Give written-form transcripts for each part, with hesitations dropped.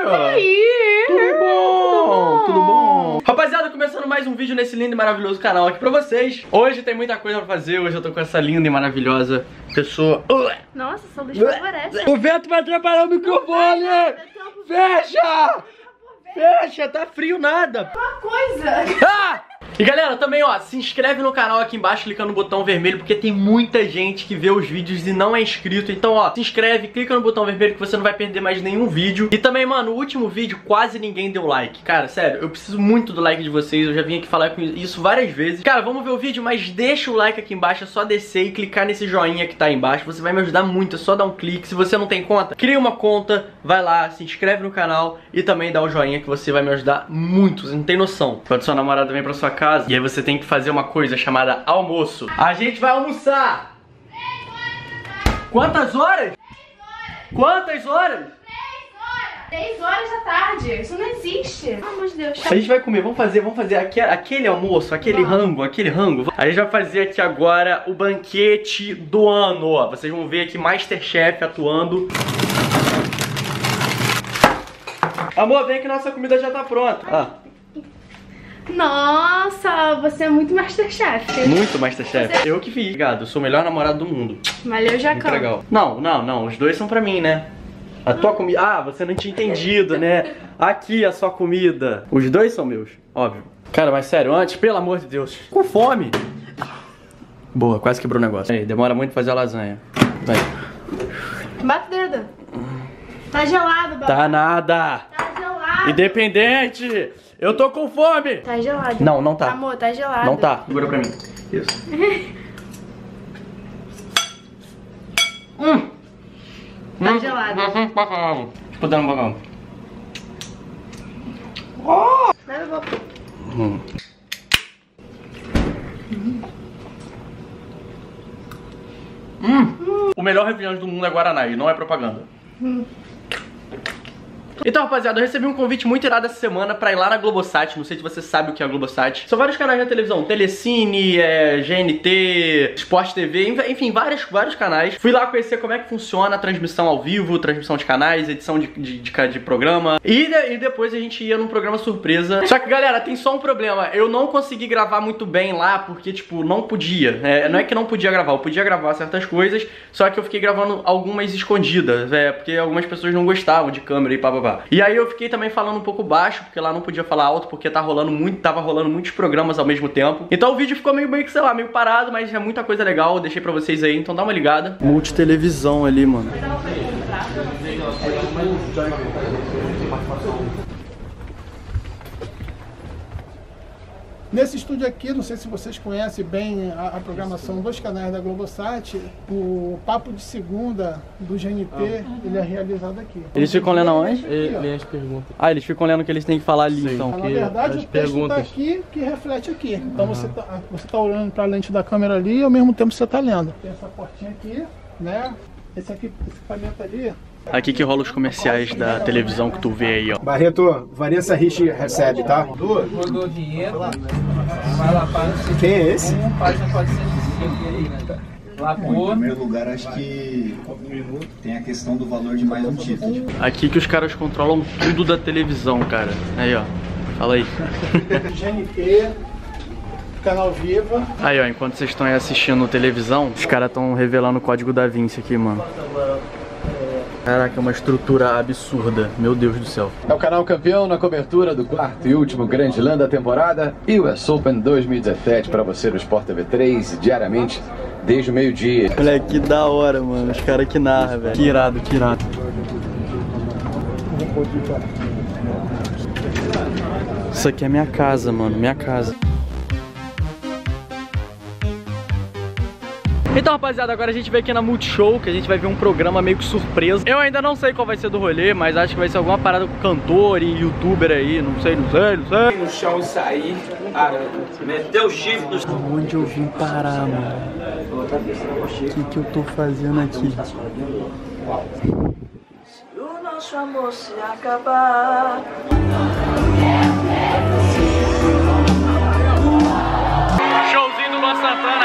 aí? Tudo bom? Tudo bom? Rapaziada, começando mais um vídeo nesse lindo e maravilhoso canal aqui pra vocês. Hoje tem muita coisa pra fazer, hoje eu tô com essa linda e maravilhosa pessoa. Nossa, essa luz favorece. O vento vai atrapalhar o microfone! Fecha! Fecha, tá frio nada. Uma coisa. Ah! E galera, também ó, se inscreve no canal aqui embaixo clicando no botão vermelho, porque tem muita gente que vê os vídeos e não é inscrito. Então ó, se inscreve, clica no botão vermelho que você não vai perder mais nenhum vídeo. E também, mano, o último vídeo quase ninguém deu like. Cara, sério, eu preciso muito do like de vocês, eu já vim aqui falar com isso várias vezes. Cara, vamos ver o vídeo, mas deixa o like aqui embaixo, é só descer e clicar nesse joinha que tá aí embaixo. Você vai me ajudar muito, é só dar um clique. Se você não tem conta, cria uma conta, vai lá, se inscreve no canal e também dá o joinha que você vai me ajudar muito, você não tem noção. Quando sua namorada vem pra sua casa e aí você tem que fazer uma coisa chamada almoço. A gente vai almoçar. Quantas horas? Quantas horas? 3 horas da tarde. Isso não existe. Pelo amor de Deus. A gente vai comer, vamos fazer aquele almoço, aquele rango. A gente vai fazer aqui agora o banquete do ano, ó. Vocês vão ver aqui Masterchef atuando. Amor, vem que nossa comida já tá pronta. Ah. Nossa, você é muito Masterchef. Muito Masterchef. Você... Eu que fiz, ligado? Eu sou o melhor namorado do mundo. Valeu, Jacão. Muito legal. Não, os dois são pra mim, né? A tua comida... Ah, você não tinha entendido, né? Aqui a sua comida. Os dois são meus, óbvio. Cara, mas sério, antes, pelo amor de Deus, com fome. Boa, quase quebrou o negócio. Aí, demora muito fazer a lasanha. Vai. Bate o dedo. Tá gelado, babá. Tá nada. Tá gelado. Independente. Eu tô com fome. Tá gelado. Não, não tá. Amor, tá gelado. Não tá. Segura pra mim. Isso. Tá gelado. Escutando um pouquinho. Vai na boca. O melhor refrigerante do mundo é Guaraná e não é propaganda. Então, rapaziada, eu recebi um convite muito irado essa semana pra ir lá na Globosat. Não sei se você sabe o que é a Globosat. São vários canais na televisão, Telecine, GNT, Sport TV, enfim, vários canais. Fui lá conhecer como é que funciona a transmissão ao vivo, transmissão de canais, edição de programa. E depois a gente ia num programa surpresa. Só que, galera, tem só um problema. Eu não consegui gravar muito bem lá, porque, tipo, não podia. Não é que não podia gravar, eu podia gravar certas coisas, só que eu fiquei gravando algumas escondidas, porque algumas pessoas não gostavam de câmera e papapá. E aí eu fiquei também falando um pouco tava porque lá não podia falar alto, porque tava rolando muitos programas ao mesmo tempo. Então o vídeo ficou meio que, sei lá, meio parado, mas é muita coisa legal, eu deixei pra vocês aí, então dá uma ligada. Multitelevisão ali, mano. Nesse estúdio aqui, não sei se vocês conhecem bem a programação dos canais da Globosat, o Papo de Segunda do GNT, ele é realizado aqui. Eles ficam lendo aonde? Lê as perguntas. Ah, eles ficam lendo o que eles têm que falar ali, então. Na verdade, o texto está aqui que reflete aqui. Então você tá olhando para a lente da câmera ali e ao mesmo tempo você está lendo. Tem essa portinha aqui, né? Esse equipamento ali. Aqui que rola os comerciais da televisão que tu vê aí, ó. Barreto, Vanessa Rich recebe, tá? Rodou dinheiro, vai lá para Quem é esse? página 405 aí, né? Em primeiro lugar, acho que tem a questão do valor de mais um título. Aqui que os caras controlam tudo da televisão, cara. Aí, ó. Fala aí. GNT, Canal Viva. Aí, ó, enquanto vocês estão aí assistindo televisão, os caras estão revelando o código da Vinci aqui, mano. Caraca, é uma estrutura absurda, meu Deus do céu. É o canal campeão na cobertura do quarto e último Grand Slam da temporada e o US Open 2017 para você no Sport TV 3 diariamente desde o meio-dia. Olha que da hora, mano, os caras que narram, velho. Que irado, que irado. Isso aqui é minha casa, mano, minha casa. Então, rapaziada, agora a gente vai aqui na Multishow, que a gente vai ver um programa meio que surpresa. Eu ainda não sei qual vai ser do rolê, mas acho que vai ser alguma parada com cantor e youtuber aí, não sei. No chão e sair, meteu o chifre no... Onde eu vim parar, mano? O que eu tô fazendo aqui? Se o nosso amor se acabar... Showzinho do Luan Santana!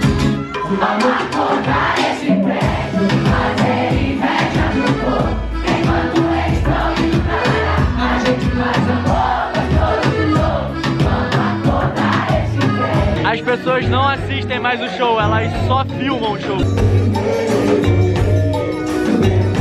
Vamos comprar esse prédio, fazer inveja no povo. pessoas não assistem mais o show, elas só filmam o show.